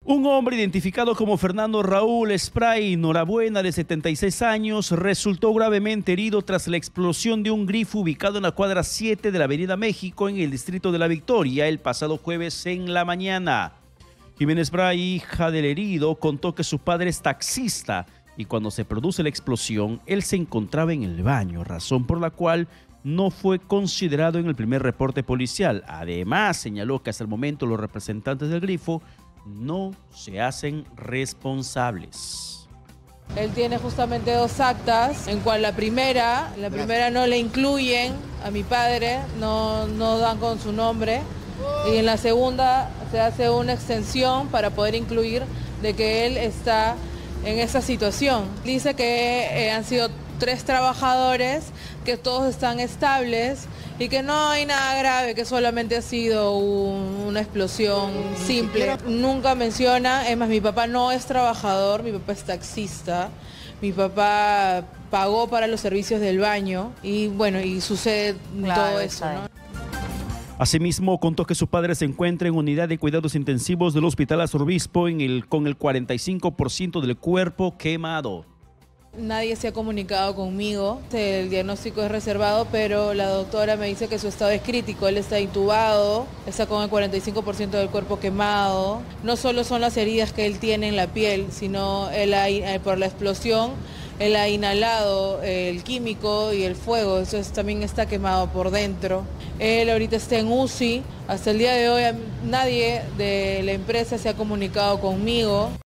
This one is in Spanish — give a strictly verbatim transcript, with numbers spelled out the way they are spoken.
Un hombre identificado como Fernando Raúl Spray Norabuena, de setenta y seis años, resultó gravemente herido tras la explosión de un grifo ubicado en la cuadra siete de la Avenida México, en el distrito de La Victoria, el pasado jueves en la mañana. Jiménez Spray, hija del herido, contó que su padre es taxista y cuando se produce la explosión, él se encontraba en el baño, razón por la cual no fue considerado en el primer reporte policial. Además, señaló que hasta el momento los representantes del grifo no se hacen responsables. Él tiene justamente dos actas, en cual la primera, la primera no le incluyen a mi padre, no, no dan con su nombre, y en la segunda se hace una extensión para poder incluir de que él está en esa situación. Dice que eh, han sido tres trabajadores, que todos están estables y que no hay nada grave, que solamente ha sido un, una explosión simple. Nunca menciona, es más, mi papá no es trabajador, mi papá es taxista, mi papá pagó para los servicios del baño y bueno, y sucede claro, todo eso, ¿no? Asimismo, contó que su padre se encuentra en unidad de cuidados intensivos del Hospital Arzobispo en el, con el cuarenta y cinco por ciento del cuerpo quemado. Nadie se ha comunicado conmigo, el diagnóstico es reservado, pero la doctora me dice que su estado es crítico, él está intubado, está con el cuarenta y cinco por ciento del cuerpo quemado. No solo son las heridas que él tiene en la piel, sino él ha, por la explosión, él ha inhalado el químico y el fuego, eso es, también está quemado por dentro. Él ahorita está en U C I, hasta el día de hoy nadie de la empresa se ha comunicado conmigo.